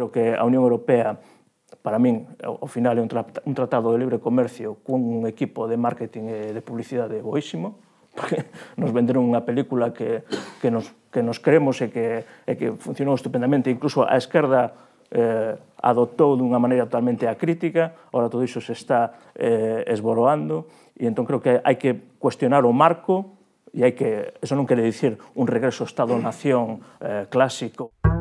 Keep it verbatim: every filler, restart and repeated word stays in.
creo que a Unión Europea, para min, ao final é un, tra un tratado de libre comercio cun equipo de marketing e de publicidade boísimo, porque nos venderon unha película que, que, nos, que nos creemos e que, e que funcionou estupendamente, incluso a esquerda eh, adoptou dunha maneira totalmente acrítica, ahora todo iso se está eh, esboroando, e entón creo que hai que cuestionar o marco, e hai que, eso non quere dicir un regreso ao Estado-nación eh, clásico.